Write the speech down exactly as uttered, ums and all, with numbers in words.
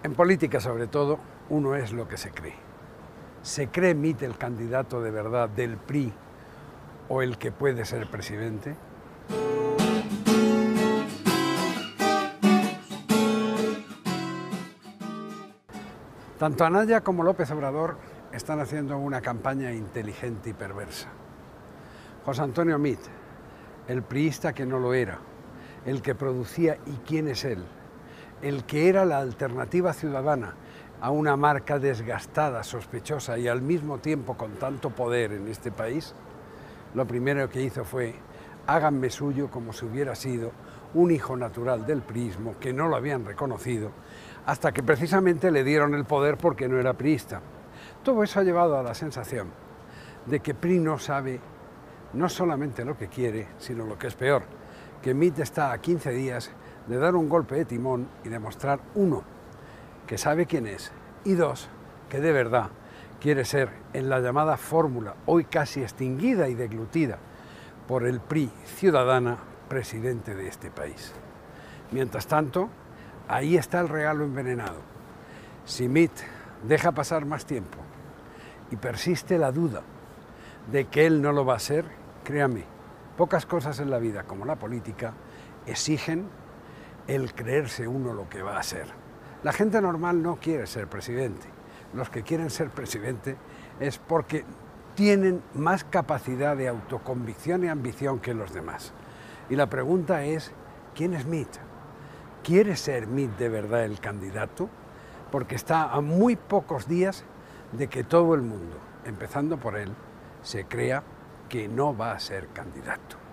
En política, sobre todo, uno es lo que se cree. ¿Se cree Mit el candidato de verdad del P R I o el que puede ser presidente? Tanto Anaya como López Obrador están haciendo una campaña inteligente y perversa. José Antonio Mit, el priista que no lo era, el que producía ¿y quién es él?, el que era la alternativa ciudadana a una marca desgastada, sospechosa y al mismo tiempo con tanto poder en este país, lo primero que hizo fue háganme suyo como si hubiera sido un hijo natural del priismo, que no lo habían reconocido, hasta que precisamente le dieron el poder porque no era priista. Todo eso ha llevado a la sensación de que P R I no sabe no solamente lo que quiere, sino lo que es peor, que Mit está a quince días de dar un golpe de timón y demostrar, uno, que sabe quién es, y dos, que de verdad quiere ser, en la llamada fórmula, hoy casi extinguida y deglutida por el P R I ciudadana, presidente de este país. Mientras tanto, ahí está el regalo envenenado. Si Mit deja pasar más tiempo y persiste la duda de que él no lo va a ser, créame, pocas cosas en la vida, como la política, exigen el creerse uno lo que va a ser. La gente normal no quiere ser presidente. Los que quieren ser presidente es porque tienen más capacidad de autoconvicción y ambición que los demás. Y la pregunta es, ¿quién es Mit? ¿Quiere ser Mit de verdad el candidato? Porque está a muy pocos días de que todo el mundo, empezando por él, se crea que no va a ser candidato.